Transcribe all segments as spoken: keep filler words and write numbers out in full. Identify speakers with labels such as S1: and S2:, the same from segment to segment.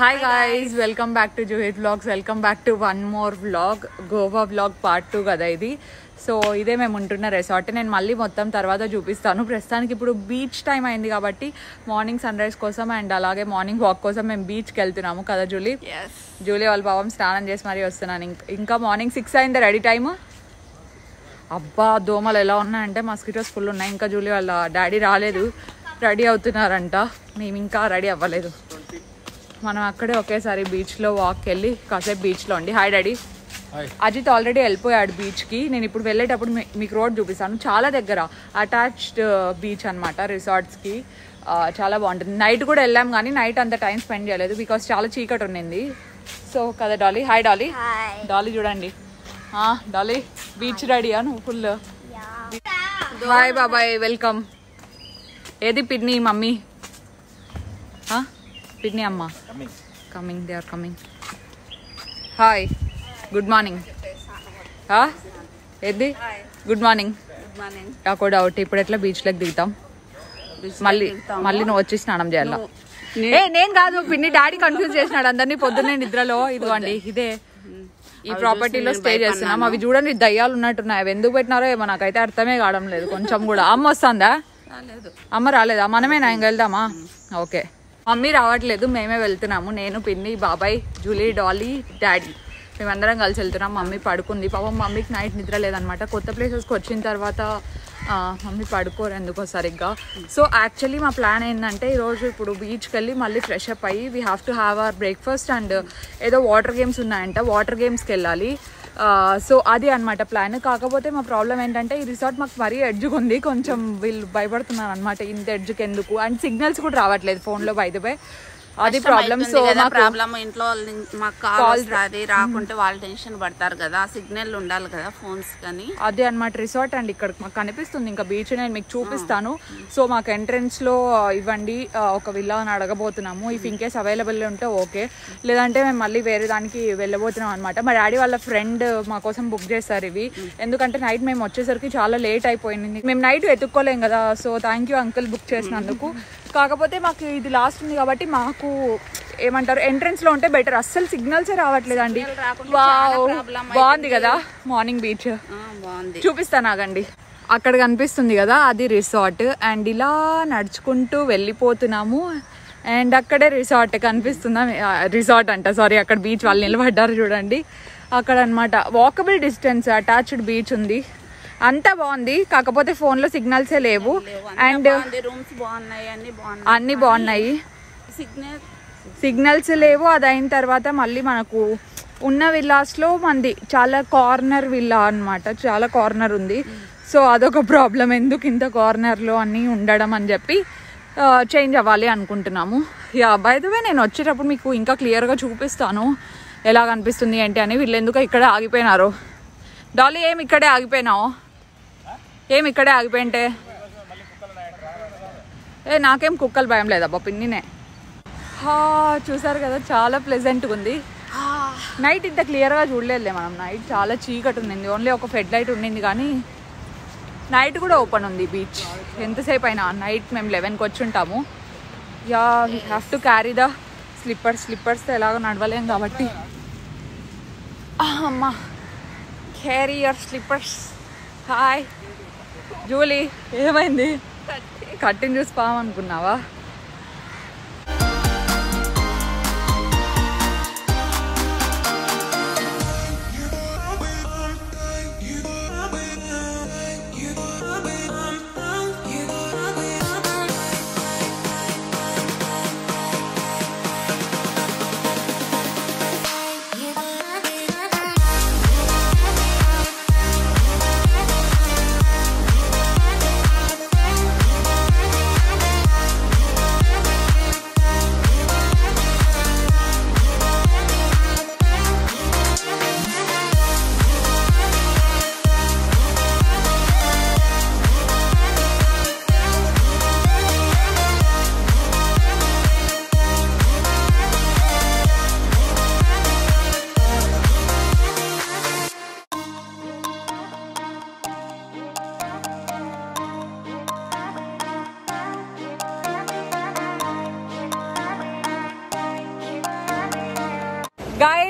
S1: Hi guys, welcome back to Juhit Vlogs. Welcome back to one more vlog, Goa vlog part two కదా ఇది. So ఇదే మేము ఉంటున్న resort. నేను మళ్ళీ మొత్తం తర్వాత చూపిస్తాను. ప్రస్తుతానికి ఇప్పుడు బీచ్ టైం అయింది కాబట్టి మార్నింగ్ సన్ రైజ్ కోసం అండ్ అలాగే మార్నింగ్ వాక్ కోసం మేము బీచ్కి వెళ్తున్నాము కదా జూలీ. జూలీ వాళ్ళ పాపం స్నానం చేసి మరీ వస్తున్నాను. ఇంకా మార్నింగ్ సిక్స్ అయింది రెడీ టైము. అబ్బా దోమలు ఎలా ఉన్నాయంటే మస్కిటోస్ ఫుల్ ఉన్నాయి. ఇంకా జూలీ వాళ్ళ డాడీ రాలేదు, రెడీ అవుతున్నారంట. మేము ఇంకా రెడీ అవ్వలేదు. మనం అక్కడే ఒకేసారి బీచ్లో వాక్కి వెళ్ళి కాసేపు బీచ్లో ఉండి. Hi daddy. అజిత్ ఆల్రెడీ వెళ్ళిపోయాడు బీచ్కి. నేను ఇప్పుడు వెళ్ళేటప్పుడు మీకు రోడ్ చూపిస్తాను. చాలా దగ్గర అటాచ్డ్ బీచ్ అనమాట రిసార్ట్స్కి. చాలా బాగుంటుంది. నైట్ కూడా వెళ్ళాం కానీ నైట్ అంత టైం స్పెండ్ చేయలేదు బికాస్ చాలా చీకటి ఉండింది. సో కదా డాలీ. Hi Dolly. డాలీ చూడండి. డాలీ బీచ్ రెడీయా నువ్వు ఫుల్? బాయ్ బాబాయ్ వెల్కమ్. ఏది పిన్ని మమ్మీ? పిన్ని అమ్మ coming. They are coming. Hi good morning. ఏది గుడ్ మార్నింగ్? నాకు డౌట్ ఇప్పుడు ఎట్లా బీచ్లోకి దిగుతాం? మళ్ళీ మళ్ళీ నువ్వు వచ్చి స్నానం చేయాల? ఏ నేను కాదు పిన్ని, డాడీ కన్ఫ్యూజ్ చేసినాడు అందరినీ పొద్దున్నే నిద్రలో. ఇదిగోండి ఇదే ఈ ప్రాపర్టీలో స్టే చేస్తున్నాం. అవి చూడండి దయ్యాలు ఉన్నట్టున్నాయి. అవి ఎందుకు పెట్టినారో ఏమో నాకైతే అర్థమే కావడం లేదు కొంచెం కూడా. అమ్మ వస్తుందా? అమ్మ రాలేదా? మనమేనా ఇంక వెళ్దామా? ఓకే మమ్మీ రావట్లేదు, మేమే వెళ్తున్నాము. నేను పిన్ని బాబాయ్ జూలీ డాలీ డాడీ మేమందరం కలిసి వెళ్తున్నాం. మమ్మీ పడుకుంది పాపం. మమ్మీకి నైట్ నిద్ర లేదనమాట. కొత్త ప్లేసెస్కి వచ్చిన తర్వాత మమ్మీ పడుకోరు ఎందుకో సరిగ్గా. సో యాక్చువల్లీ మా ప్లాన్ ఏంటంటే ఈరోజు ఇప్పుడు బీచ్కి వెళ్ళి మళ్ళీ ఫ్రెష్ అప్ అయ్యి we have to have our breakfast and ఏదో వాటర్ గేమ్స్ ఉన్నాయంట, వాటర్ గేమ్స్కి వెళ్ళాలి. సో అది అనమాట ప్లాన్. కాకపోతే మా ప్రాబ్లం ఏంటంటే ఈ రిసార్ట్ మాకు మరీ ఎడ్జ్గా ఉంది. కొంచెం వీళ్ళు భయపడుతున్నారు అనమాట ఇంత ఎడ్జ్కి ఎందుకు. అండ్ సిగ్నల్స్ కూడా రావట్లేదు ఫోన్లో బై ద వే. అది ప్రాబ్లం. సో
S2: ప్రాబ్లం ఇంట్లో మాకు కాల్ రాది రాకుంటే వాళ్ళు టెన్షన్ పడతారు కదా, సిగ్నల్ ఉండాలి కదా ఫోన్స్ కానీ.
S1: అదే అనమాట రిసార్ట్ అండ్ ఇక్కడ మాకు కనిపిస్తుంది ఇంకా బీచ్. నేను మీకు చూపిస్తాను. సో మాకు ఎంట్రన్స్ లో ఇవ్వండి ఒక విల్లా అని అడగబోతున్నాము. ఇఫ్ ఇన్ కేస్ అవైలబుల్ ఉంటే ఓకే, లేదంటే మేము మళ్ళీ వేరే దానికి వెళ్ళబోతున్నాం అనమాట. మా డాడీ వాళ్ళ ఫ్రెండ్ మా కోసం బుక్ చేస్తారు ఇవి. ఎందుకంటే నైట్ మేము వచ్చేసరికి చాలా లేట్ అయిపోయింది. మేము నైట్ వెతుక్కోలేం కదా. So thank you uncle book చేసినందుకు. కాకపోతే మాకు ఇది లాస్ట్ ఉంది కాబట్టి మాకు ఏమంటారు ఎంట్రన్స్ లో ఉంటే బెటర్. అస్సలు సిగ్నల్సే రావట్లేదండి. బాగుంది కదా మార్నింగ్ బీచ్. చూపిస్తాను ఆగండి. అక్కడ కనిపిస్తుంది కదా అది రిసార్ట్. అండ్ ఇలా నడుచుకుంటూ వెళ్ళిపోతున్నాము. అండ్ అక్కడే రిసార్ట్ కనిపిస్తుందా? రిసార్ట్ అంట సారీ, అక్కడ బీచ్ వాళ్ళు నిలబడ్డారు చూడండి అక్కడ అనమాట. వాకబుల్ డిస్టెన్స్ అటాచ్డ్ బీచ్ ఉంది. అంతా బాగుంది. కాకపోతే ఫోన్ లో సిగ్నల్సే లేవు. అండ్ అన్ని బాగున్నాయి, సిగ్నల్స్ లేవు. అది అయిన తర్వాత మళ్ళీ మనకు ఉన్న విల్లాస్ లో మంది చాలా కార్నర్ విల్లా అనమాట, చాలా కార్నర్ ఉంది. సో అదొక ప్రాబ్లం. ఎందుకు ఇంత కార్నర్ లో అన్ని ఉండడం అని చెప్పి చేంజ్ అవ్వాలి అనుకుంటున్నాము. యా బై ద వే నేను వచ్చేటప్పుడు మీకు ఇంకా క్లియర్ గా చూపిస్తాను ఎలా కనిపిస్తుంది ఏంటి అని. వీళ్ళు ఎందుకు ఇక్కడే ఆగిపోయినారు? డాలీ ఏమి ఇక్కడే ఆగిపోయినావు? ఏమి ఇక్కడే ఆగిపోయింటే? ఏ నాకేం కుక్కలు భయం లేదబ్బా పిన్నినే. చూసారు కదా చాలా ప్లెజెంట్గా ఉంది. నైట్ ఇంత క్లియర్గా చూడలేదులే మనం. నైట్ చాలా చీకటి ఉండింది. ఓన్లీ ఒక ఫెడ్ లైట్ ఉండింది కానీ నైట్ కూడా ఓపెన్ ఉంది బీచ్. ఎంతసేపు అయినా నైట్ మేము లెవెన్కి వచ్చి ఉంటాము. Yeah we have to carry the slippers. స్లిప్పర్స్తో ఎలాగో నడవలేం కాబట్టి అమ్మా carry your slippers. Hi Julie. ఏమైంది? కట్టిని చూసి పామనుకున్నావా?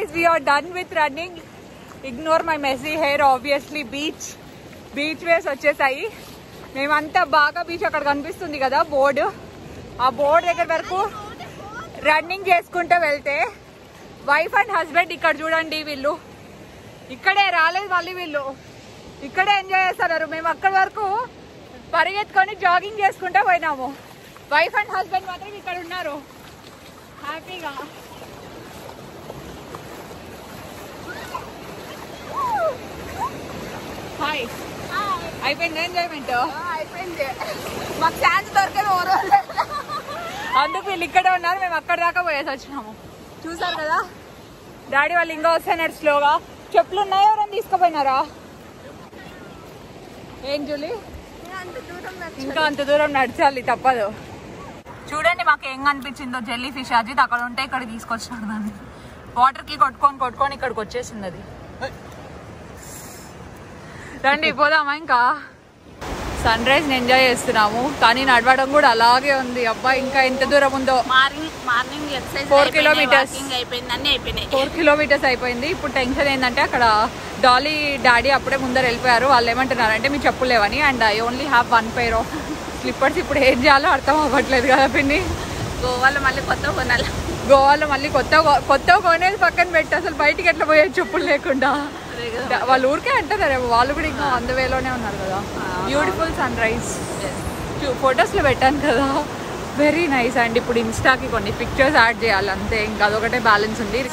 S1: guys, we are done with running. Ignore my messy hair. Obviously beach beach waves వచ్చేసాయి. మేమంతా బాగా బీచ్ అక్కడ కనిపిస్తుంది కదా బోర్డు, ఆ బోర్డు దగ్గర వరకు రన్నింగ్ చేసుకుంటూ వెళ్తే వైఫ్ అండ్ హస్బెండ్ ఇక్కడ చూడండి, వీళ్ళు ఇక్కడే రాలేదు, మళ్ళీ వీళ్ళు ఇక్కడే ఎంజాయ్ చేస్తున్నారు. మేము అక్కడి వరకు పరిగెత్తుకొని జాగింగ్ చేసుకుంటూ పోయినాము. వైఫ్ అండ్ హస్బెండ్ మాత్రం ఇక్కడ ఉన్నారు హ్యాపీగా. హాయ్, అయిపోయింది ఎంజాయ్మెంట్?
S2: అయిపోయింది. మాకు ఛాన్స్ దొరికే ఓరో
S1: అందుకు వీళ్ళు ఇక్కడే ఉన్నారు, మేము అక్కడ దాకా పోయేసి వచ్చినాము. చూసారు కదా, డాడీ వాళ్ళు ఇంకా వస్తున్నారు స్లోగా. చెప్పులు ఉన్నాయో ఎవరైనా తీసుకుపోయినారా? ఏం జూలి, ఇంకా అంత దూరం నడిచాలి, తప్పదు. చూడండి మాకు ఏం కనిపించిందో, జెల్లీ ఫిష్. అజిత్ అక్కడ ఉంటే ఇక్కడ తీసుకొచ్చినాడు దాన్ని. వాటర్ కి కొట్టుకొని కొట్టుకొని ఇక్కడికి వచ్చేసింది అది. రండి పోదామా? ఇంకా సన్ రైజ్ ఎంజాయ్ చేస్తున్నాము, కానీ నడవడం కూడా అలాగే ఉంది. అబ్బా ఇంకా ఎంత దూరం ఉందో.
S2: Morning morning exercise
S1: four kilometres
S2: అయిపోయింది, అన్ని అయిపోయినాయి.
S1: ఫోర్ కిలోమీటర్స్ అయిపోయింది. ఇప్పుడు టెన్షన్ ఏంటంటే అక్కడ డాలీ డాడీ అప్పుడే ముందర వెళ్ళిపోయారు. వాళ్ళు ఏమంటున్నారు అంటే మీరు చెప్పులేవని, and I only have one pair of slippers. ఇప్పుడు ఏం చేయాలో అర్థం అవ్వట్లేదు కదా పిన్ని.
S2: గోవాలో మళ్ళీ కొత్త కొనాలి.
S1: గోవాలో మళ్ళీ కొత్త కొత్త కొనేది పక్కన పెట్టి అసలు బయటికి ఎట్లా పోయే చెప్పులు లేకుండా. వాళ్ళు ఊరికే అంటారు, వాళ్ళు కూడా ఇంకా అంద వేలోనే ఉన్నారు కదా. బ్యూటిఫుల్ సన్ రైజ్ ఫొటోస్లో పెట్టాను కదా, వెరీ నైస్. అండ్ ఇప్పుడు ఇన్స్టాకి కొన్ని పిక్చర్స్ యాడ్ చేయాలి అంతే, ఇంకా అదొకటే బ్యాలెన్స్ ఉంది.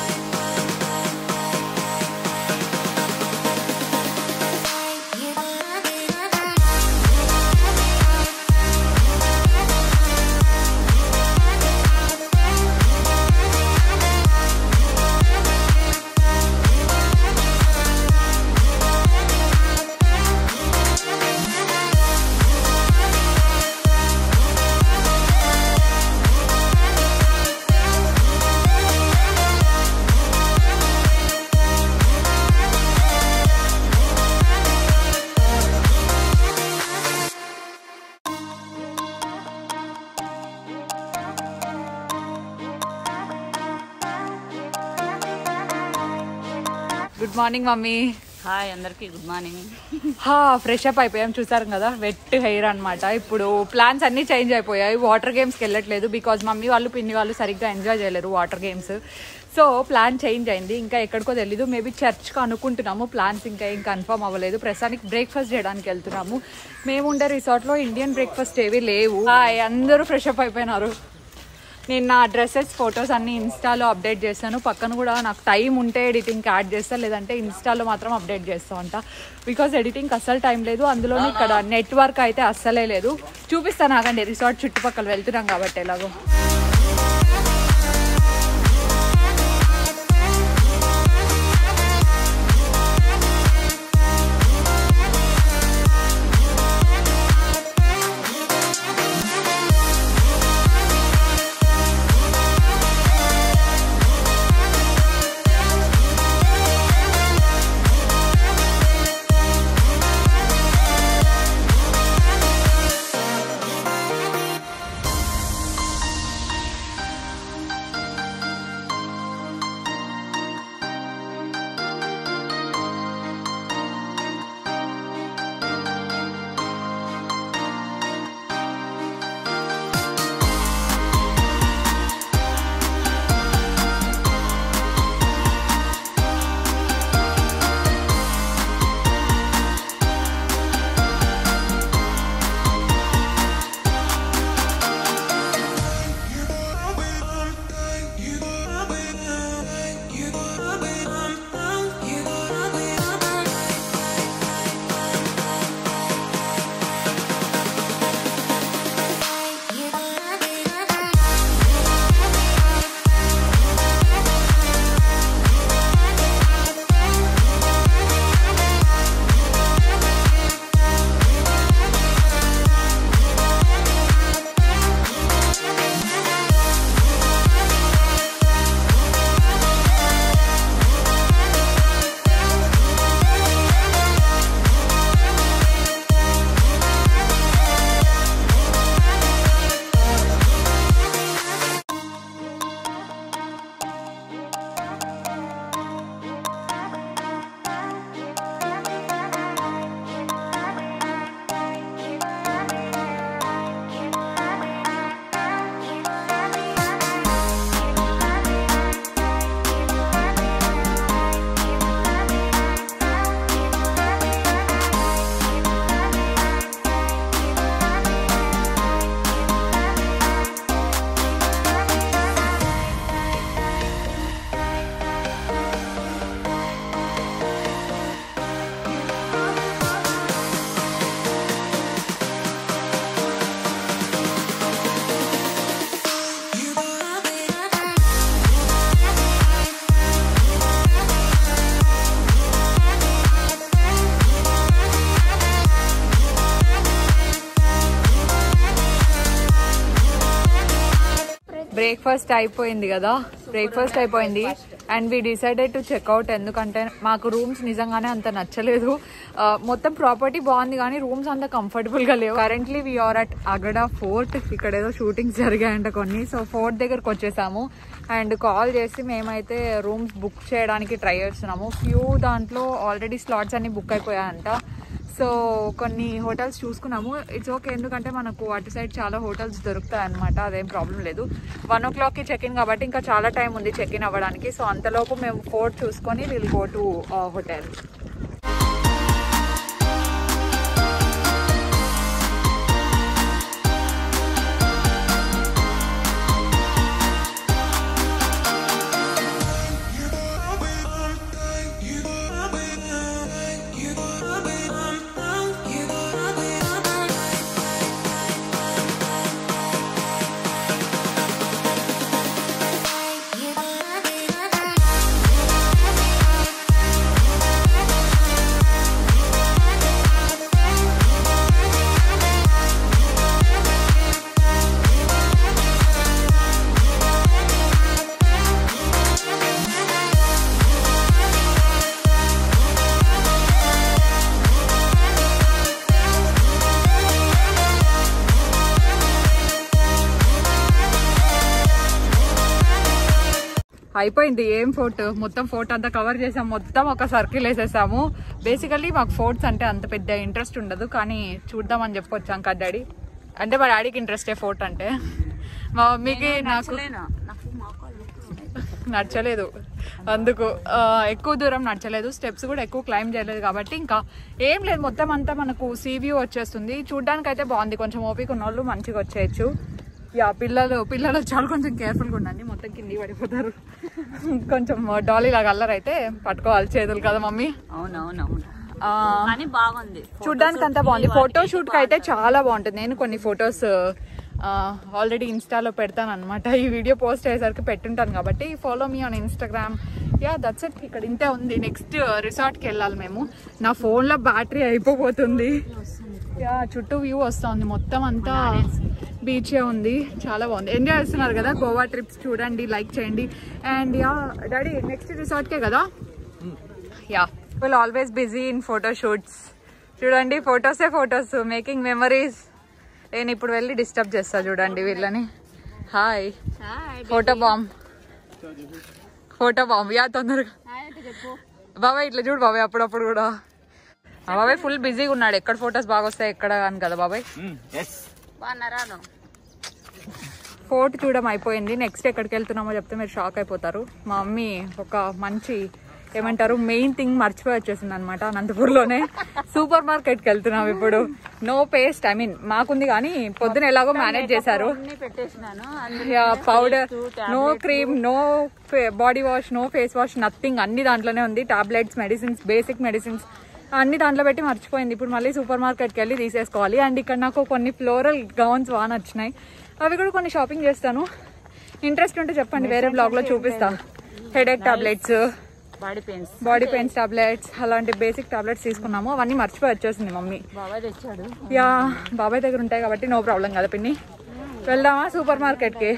S1: Good morning mummy.
S2: హాయ్ అందరికి, గుడ్ మార్నింగ్.
S1: ఫ్రెష్ అప్ అయిపోయాం, చూసారు కదా, వెట్ హెయిర్ అనమాట. ఇప్పుడు ప్లాన్స్ అన్ని చేంజ్ అయిపోయాయి. వాటర్ గేమ్స్కి వెళ్ళట్లేదు బికాజ్ మమ్మీ వాళ్ళు పిన్ని వాళ్ళు సరిగ్గా ఎంజాయ్ చేయలేరు water games. So plan change అయింది, ఇంకా ఎక్కడికో తెలీదు. మేబీ చర్చ్కి అనుకుంటున్నాము. ప్లాన్స్ ఇంకా ఏం కన్ఫర్మ్ అవ్వలేదు. ప్రస్తుతానికి బ్రేక్ఫాస్ట్ చేయడానికి వెళ్తున్నాము. మేము ఉండే రిసార్ట్లో ఇండియన్ బ్రేక్ఫాస్ట్ ఏవి లేవు. హాయ్, అందరూ ఫ్రెష్ అప్ అయిపోయినారు. నేను నా డ్రెస్సెస్ ఫొటోస్ అన్ని ఇన్స్టాలో అప్డేట్ చేస్తాను. పక్కన కూడా నాకు టైం ఉంటే ఎడిటింగ్కి యాడ్ చేస్తాను, లేదంటే ఇన్స్టాలో మాత్రం అప్డేట్ చేస్తూ ఉంటా. బికాజ్ ఎడిటింగ్కి అస్సలు టైం లేదు, అందులో ఇక్కడ నెట్వర్క్ అయితే అస్సలే లేదు. చూపిస్తాను ఆగండి, రిసార్ట్ చుట్టుపక్కల వెళ్తున్నాం కాబట్టి ఎలాగో. బ్రేక్ఫాస్ట్ అయిపోయింది కదా, బ్రేక్ఫాస్ట్ అయిపోయింది and we decided to checkout. ఎందుకంటే మాకు రూమ్స్ నిజంగానే అంత నచ్చలేదు. మొత్తం ప్రాపర్టీ బాగుంది కానీ రూమ్స్ అంత కంఫర్టబుల్ గా లేవు. Currently we are at Aguada fort. ఇక్కడ ఏదో షూటింగ్స్ జరిగాయంట కొన్ని, సో ఫోర్ట్ దగ్గరకు వచ్చేసాము అండ్ కాల్ చేసి మేమైతే రూమ్స్ బుక్ చేయడానికి ట్రై చేస్తున్నాము. ఫ్యూ దాంట్లో ఆల్రెడీ స్లాట్స్ అన్ని బుక్ అయిపోయాయంట. సో కొన్ని హోటల్స్ చూసుకున్నాము. ఇట్స్ ఓకే, ఎందుకంటే మనకు అటు సైడ్ చాలా హోటల్స్ దొరుకుతాయి అనమాట, అదేం ప్రాబ్లం లేదు. వన్ ఓ క్లాక్కి చెక్ ఇన్ కాబట్టి ఇంకా చాలా టైం ఉంది చెక్ ఇన్ అవ్వడానికి. సో అంతలోపు మేము ఫోర్ట్ చూసుకొని విల్ గో టు హోటల్. అయిపోయింది. ఏం ఫోర్ట్, మొత్తం ఫోర్ట్ అంతా కవర్ చేసాం, మొత్తం ఒక సర్కిల్ వేసేసాము. బేసికల్లీ మాకు ఫోర్ట్స్ అంటే అంత పెద్ద ఇంట్రెస్ట్ ఉండదు, కానీ చూద్దామని చెప్పి వచ్చాం కదా డాడీ. అంటే మా డాడీకి ఇంట్రెస్టే ఫోర్ట్ అంటే. మా మమ్మీకి నాకు నచ్చలేదు, అందుకు ఎక్కువ దూరం నచ్చలేదు. స్టెప్స్ కూడా ఎక్కువ క్లైంబ్ చేయలేదు కాబట్టి ఇంకా ఏం లేదు. మొత్తం అంతా మనకు సీ వ్యూ వచ్చేస్తుంది. చూడ్డానికి అయితే బాగుంది. కొంచెం ఓపిక ఉన్న వాళ్ళు మంచిగా వచ్చేయచ్చు. యా, పిల్లలు పిల్లలు వచ్చారు, కొంచెం కేర్ఫుల్గా ఉండండి, మొత్తం కింది పడిపోతారు. కొంచెం డాలీ లాగా అల్లరి అయితే పట్టుకోవాలి చేతులు కదా మమ్మీ.
S2: అవునవునవును, బాగుంది
S1: చూడ్డానికి అంతా బాగుంది. ఫోటో షూట్ కి అయితే చాలా బాగుంటుంది. నేను కొన్ని ఫొటోస్ ఆల్రెడీ ఇన్స్టాలో పెడతాను అనమాట. ఈ వీడియో పోస్ట్ అయ్యేసరికి పెట్టుంటాను కాబట్టి follow me on Instagram. Yeah that's it. ఇక్కడ ఇంతే ఉంది. నెక్స్ట్ రిసార్ట్కి వెళ్ళాలి మేము. నా ఫోన్లో బ్యాటరీ అయిపోతుంది. యా, చుట్టూ వ్యూ వస్తూ ఉంది, మొత్తం అంతా బీచే ఉంది, చాలా బాగుంది. ఎంజాయ్ చేస్తున్నారు కదా గోవా ట్రిప్స్. చూడండి, లైక్ చేయండి. అండ్ యా డాడీ, నెక్స్ట్ రిసార్ట్కే కదా. Yeah, will always busy in photo shoots. చూడండి, ఫొటోసే ఫొటోస్, మేకింగ్ మెమరీస్. నేను ఇప్పుడు వెళ్ళి డిస్టర్బ్ చేస్తా చూడండి వీళ్ళని. Hi, photo bomb, photo bomb. Yeah, తొందరగా బాబాయ్ ఇట్లా చూడు బాబాయ్. అప్పుడప్పుడు కూడా బాబాయ్ ఫుల్ బిజీగా ఉన్నాడు. ఎక్కడ ఫొటోస్ బాగా వస్తాయి ఎక్కడ అని కదా బాబాయ్. ఫోర్ట్ చూడడం అయిపోయింది. నెక్స్ట్ ఎక్కడికి వెళ్తున్నామో చెప్తే మీరు షాక్ అయిపోతారు. మా మమ్మీ ఒక మంచి ఏమంటారు మెయిన్ థింగ్ మర్చిపోయి వచ్చేసింది అనమాట. అనంతపూర్లోనే సూపర్ మార్కెట్కి వెళ్తున్నాం ఇప్పుడు. నో పేస్ట్, ఐ మీన్ మాకుంది కానీ పొద్దున ఎలాగో మేనేజ్ చేశారు. Powder, no cream, no body wash, no face wash, nothing. అన్ని దాంట్లోనే ఉంది. టాబ్లెట్స్, మెడిసిన్స్, బేసిక్ మెడిసిన్స్ అన్ని దాంట్లో పెట్టి మర్చిపోయింది. ఇప్పుడు మళ్ళీ సూపర్ మార్కెట్కి వెళ్ళి తీసేసుకోవాలి. అండ్ ఇక్కడ నాకు కొన్ని ఫ్లోరల్ గౌన్స్ బాగా నచ్చినాయి, అవి కూడా కొన్ని షాపింగ్ చేస్తాను. ఇంట్రెస్ట్ ఉంటే చెప్పండి, వేరే బ్లాగ్ లో చూపిస్తా. Headache tablets,
S2: body pains
S1: body pains tablets, అలాంటి బేసిక్ టాబ్లెట్స్ తీసుకున్నాము. అవన్నీ మర్చిపోయి వచ్చేసింది మమ్మీ.
S2: బాబాయ్ తెచ్చాడు.
S1: యా, బాబాయ్ దగ్గర ఉంటాయి కాబట్టి నో ప్రాబ్లం కదా పిన్ని. వెళ్దామా సూపర్ మార్కెట్కి?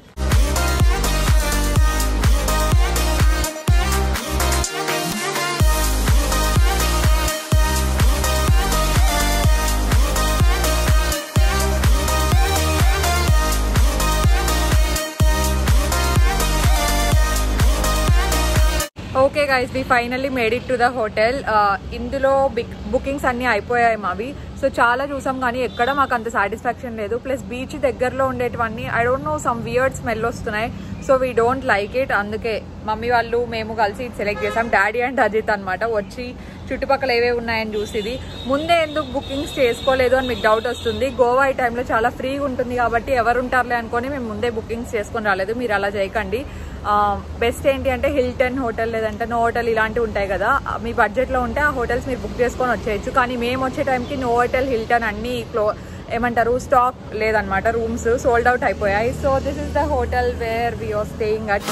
S1: Okay guys, we finally made it to the hotel. ఇందులో బిగ్ బుకింగ్స్ అన్నీ అయిపోయాయి మావి. సో చాలా చూసాం కానీ ఎక్కడ మాకు అంత సాటిస్ఫాక్షన్ లేదు. ప్లస్ బీచ్ దగ్గరలో ఉండేటివన్నీ I don't know some weird smell వస్తున్నాయి. So we don't like it. అందుకే మమ్మీ వాళ్ళు మేము కలిసి ఇది సెలెక్ట్ చేసాం. డాడీ అండ్ అజిత్ అనమాట వచ్చి చుట్టుపక్కల ఏవే ఉన్నాయని చూసిది. ముందే ఎందుకు బుకింగ్స్ చేసుకోలేదు అని మీకు డౌట్ వస్తుంది. గోవా ఈ టైంలో చాలా ఫ్రీగా ఉంటుంది కాబట్టి ఎవరు ఉంటారులే అనుకొని మేము ముందే బుకింగ్స్ చేసుకొని రాలేదు. మీరు అలా చేయకండి. బెస్ట్ ఏంటి అంటే హిల్టన్ హోటల్ లేదంటే నో హోటల్ ఇలాంటివి ఉంటాయి కదా, మీ బడ్జెట్లో ఉంటే ఆ హోటల్స్ మీరు బుక్ చేసుకొని వచ్చేయచ్చు. కానీ మేము వచ్చే టైంకి నో హోటల్, హిల్టన్ అన్ని క్లో ఏమంటారు స్టాక్ లేదనమాట. రూమ్స్ సోల్డ్ అవుట్ అయిపోయాయి. So this is the hotel where we are staying at.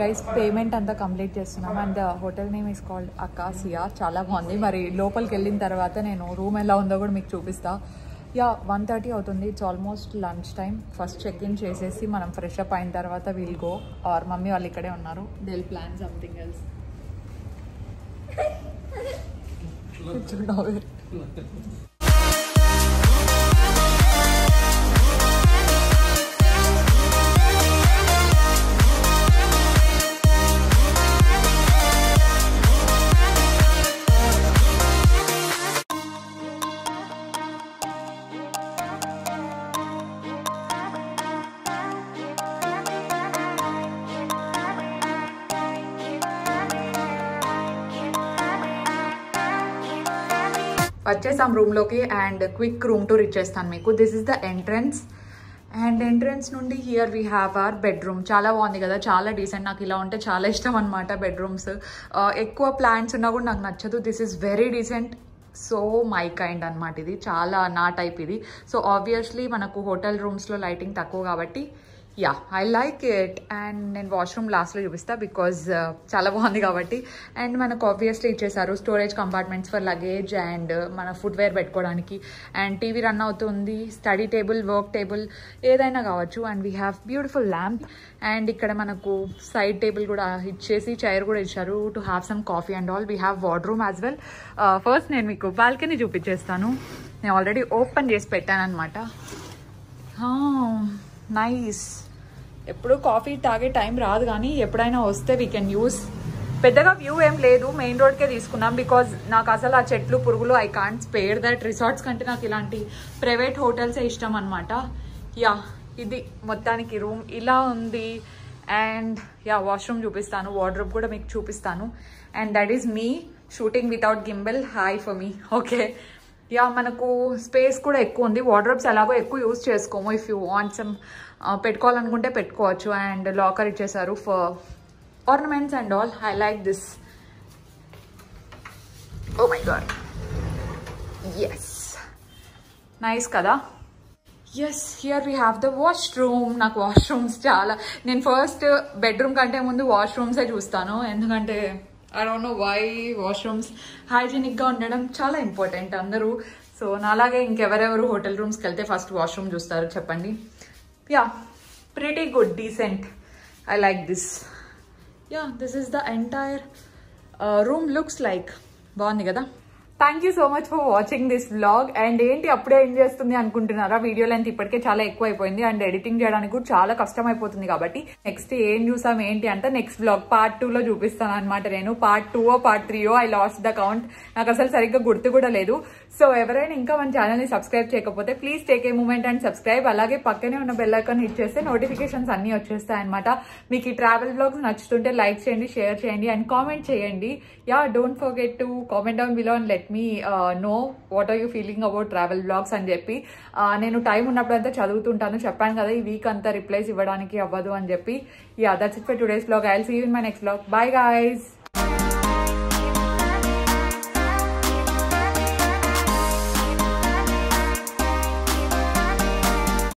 S1: Guys payment అంతా కంప్లీట్ చేస్తున్నాం and hotel name is called Acacia. చాలా బాగుంది. మరి లోపలికి వెళ్ళిన తర్వాత నేను రూమ్ ఎలా ఉందో కూడా మీకు చూపిస్తా. యా వన్ థర్టీ అవుతుంది. It's almost lunch time. First check in చేసేసి మనం ఫ్రెష్ అప్ అయిన తర్వాత విల్ గో. ఆర్ మమ్మీ వాళ్ళు ఇక్కడే ఉన్నారు. They will plan something else. చూడాలి. వచ్చేసాం రూమ్లోకి అండ్ క్విక్ రూమ్ టూర్ ఇచ్చేస్తాను మీకు. This is the entrance and entrance నుండి here we have our bedroom. చాలా బాగుంది కదా, చాలా డీసెంట్. నాకు ఇలా ఉంటే చాలా ఇష్టం అనమాట బెడ్రూమ్స్. ఎక్కువ ప్లాంట్స్ ఉన్నా కూడా నాకు నచ్చదు. This is very decent. So my kind అనమాట. ఇది చాలా నా టైప్ ఇది. సో ఆబ్వియస్లీ మనకు హోటల్ రూమ్స్లో లైటింగ్ తక్కువ కాబట్టి yeah I like it. And నేను వాష్రూమ్ లాస్ట్లో చూపిస్తా బికాజ్ చాలా బాగుంది కాబట్టి. అండ్ మనకు ఆబ్వియస్లీ ఇచ్చేసారు storage compartments for luggage and మన ఫుట్వేర్ పెట్టుకోవడానికి. అండ్ టీవీ రన్ అవుతుంది, స్టడీ టేబుల్, వర్క్ టేబుల్ ఏదైనా కావచ్చు. And we have beautiful lamp. And ఇక్కడ మనకు సైడ్ టేబుల్ కూడా ఇచ్చేసి చైర్ కూడా ఇచ్చారు to have some coffee and all. We have wardrobe as well. First నేను మీకు బాల్కనీ చూపించేస్తాను. నేను ఆల్రెడీ ఓపెన్ చేసి పెట్టాను అనమాట. నైస్. ఎప్పుడు కాఫీ తాగే టైం రాదు కానీ ఎప్పుడైనా వస్తే వీ కెన్ యూస్. పెద్దగా వ్యూ ఏం లేదు, మెయిన్ రోడ్కే తీసుకున్నాం బికాజ్ నాకు అసలు ఆ చెట్లు పురుగులు I can't spare that. Resorts కంటే నాకు ఇలాంటి ప్రైవేట్ హోటల్సే ఇష్టం అనమాట. యా ఇది మొత్తానికి రూమ్ ఇలా ఉంది. అండ్ యా వాష్రూమ్ చూపిస్తాను, వార్డ్రోబ్ కూడా మీకు చూపిస్తాను. And that is me shooting without gimbal. Hi for me. Okay yeah మనకు స్పేస్ కూడా ఎక్కువ ఉంది. వార్డ్రోబ్స్ ఎలాగో ఎక్కువ యూజ్ చేసుకోము. ఇఫ్ యూ వాంట్ సమ్ పెట్టుకోవాలనుకుంటే పెట్టుకోవచ్చు. అండ్ లాకర్ ఇచ్చేసారు for ornaments and all. I like this. Oh my god, yes nice కదా. Yes here we have the washroom. నాకు వాష్రూమ్స్ చాలా, నేను ఫస్ట్ బెడ్రూమ్ కంటే ముందు వాష్రూమ్సే చూస్తాను. ఎందుకంటే I don't know why washrooms హైజీనిక్గా ఉండడం చాలా ఇంపార్టెంట్ అందరూ. సో నాలాగే ఇంకెవరెవరు హోటల్ రూమ్స్కి వెళ్తే ఫస్ట్ వాష్రూమ్ చూస్తారు చెప్పండి. Yeah pretty good, decent. I like this. Yeah this is the entire room looks like. బాగుంది కదా. Thank you so much for watching this vlog. And ఏంటి అప్పుడే ఏం చేస్తుంది అనుకుంటున్నారా? వీడియో లెంత్ ఇప్పటికే చాలా ఎక్కువ అయిపోయింది అండ్ ఎడిటింగ్ చేయడానికి కూడా చాలా కష్టం అయిపోతుంది. కాబట్టి నెక్స్ట్ ఏం చూసాం ఏంటి అంటే నెక్స్ట్ వ్లాగ్ పార్ట్ టూ లో చూపిస్తాను అనమాట. నేను part two oh part three oh I lost the count. నాకు అసలు సరిగ్గా గుర్తు కూడా లేదు. సో ఎవరైనా ఇంకా మన ఛానల్ ని సబ్స్క్రైబ్ చేయకపోతే please take a moment and subscribe. అలాగే పక్కనే ఉన్న బెల్ ఐకాన్ హిట్ చేస్తే నోటిఫికేషన్స్ అన్ని వచ్చేస్తాయి అనమాట. మీకు ఈ ట్రావెల్ వ్లాగ్స్ నచ్చుతుంటే లైక్ చేయండి, షేర్ చేయండి అండ్ కామెంట్ చేయండి. Yeah don't forget to comment down below and let me know what are you feeling about travel blogs అని చెప్పి. నేను టైం ఉన్నప్పుడు అంతా చదువుతుంటాను. చెప్పాను కదా ఈ వీక్ అంతా రిప్లైస్ ఇవ్వడానికి అవ్వదు అని చెప్పి. Yeah that's it for today's blog. I will see you in my next blog. Bye guys.